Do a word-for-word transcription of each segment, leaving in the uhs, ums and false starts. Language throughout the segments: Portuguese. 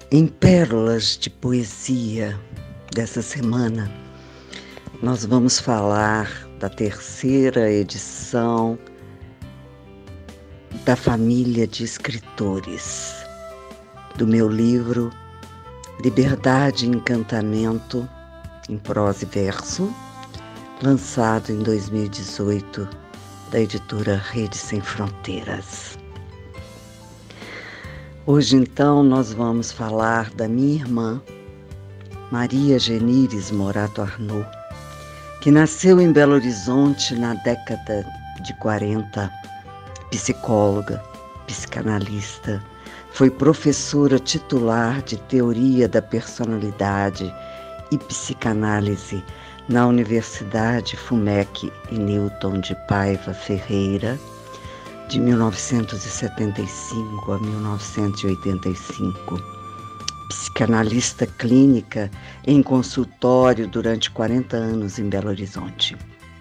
Em Pérolas de Poesia dessa semana, nós vamos falar da terceira edição da família de escritores do meu livro Liberdade e Encantamento, em prosa e verso, lançado em dois mil e dezoito, da editora Rede Sem Fronteiras. Hoje, então, nós vamos falar da minha irmã, Maria Genires Morato Arnaud, que nasceu em Belo Horizonte na década de quarenta, psicóloga, psicanalista, foi professora titular de Teoria da Personalidade e Psicanálise na Universidade FUMEC e Newton de Paiva Ferreira, de mil novecentos e setenta e cinco a mil novecentos e oitenta e cinco. Psicanalista clínica em consultório durante quarenta anos em Belo Horizonte.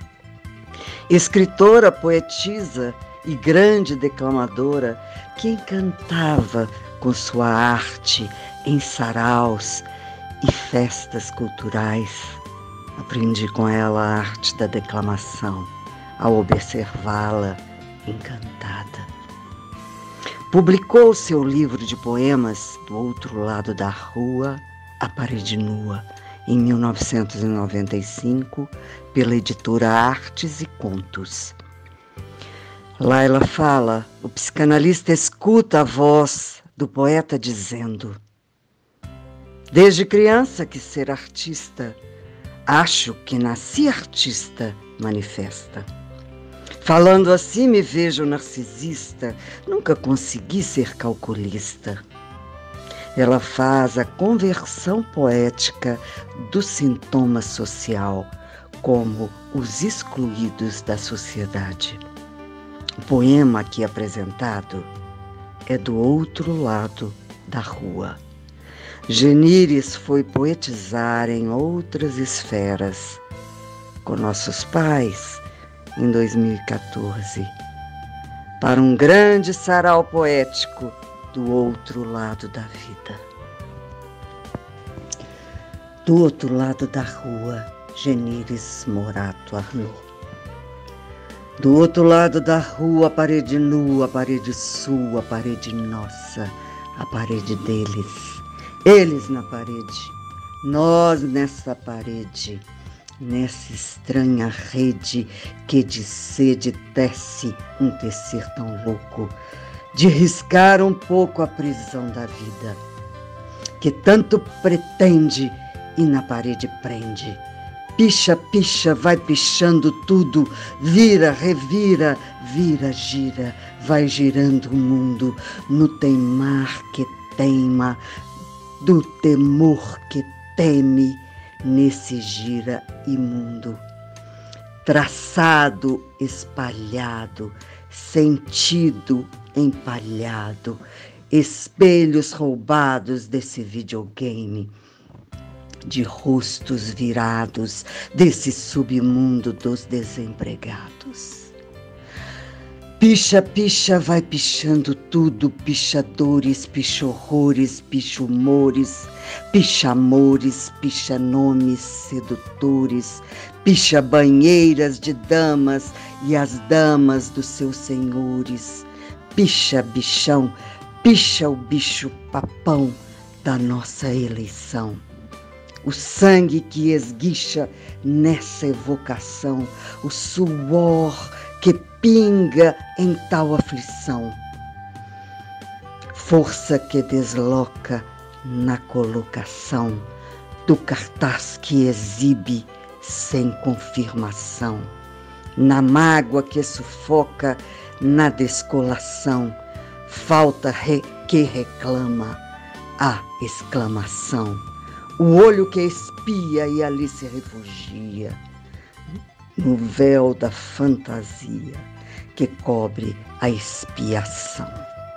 Escritora, poetisa e grande declamadora que encantava com sua arte em saraus e festas culturais. Aprendi com ela a arte da declamação, ao observá-la encantada. Publicou seu livro de poemas Do Outro Lado da Rua, A Parede Nua, em mil novecentos e noventa e cinco, pela editora Artes e Contos. Lá ela fala: o psicanalista escuta a voz do poeta dizendo: desde criança quis ser artista, acho que nasci artista, manifesta. Falando assim me vejo narcisista, nunca consegui ser calculista. Ela faz a conversão poética do sintoma social como os excluídos da sociedade. O poema aqui apresentado é Do Outro Lado da Rua. Genires foi poetizar em outras esferas com nossos pais em dois mil e quatorze, para um grande sarau poético do outro lado da vida. Do outro lado da rua, Genires Morato Arnaud. Do outro lado da rua, a parede nua, a parede sua, a parede nossa, a parede deles. Eles na parede, nós nessa parede, nessa estranha rede que de sede tece um tecer tão louco, de riscar um pouco a prisão da vida, que tanto pretende e na parede prende. Picha, picha, vai pichando tudo, vira, revira, vira, gira, vai girando o mundo no teimar que teima, do temor que teme, nesse gira imundo. Traçado, espalhado, sentido, empalhado, espelhos roubados desse videogame, de rostos virados desse submundo dos desempregados. Picha, picha, vai pichando tudo, pichadores, pichorrores, pichumores, pichamores, pichanomes sedutores, picha banheiras de damas e as damas dos seus senhores, picha bichão, picha o bicho papão da nossa eleição. O sangue que esguicha nessa evocação, o suor que pinga em tal aflição, força que desloca na colocação do cartaz que exibe sem confirmação, na mágoa que sufoca na descolação, falta re que reclama a exclamação, o olho que espia e ali se refugia, no véu da fantasia que cobre a expiação.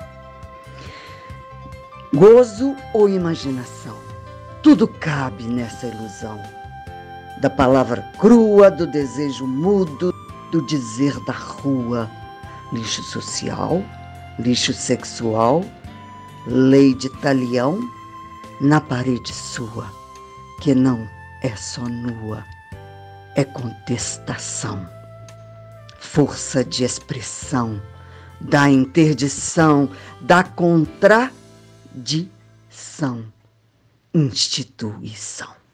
Gozo ou imaginação, tudo cabe nessa ilusão da palavra crua, do desejo mudo, do dizer da rua. Lixo social, lixo sexual, lei de talião, na parede sua, que não é só nua, é contestação, força de expressão, da interdição, da contradição, instituição.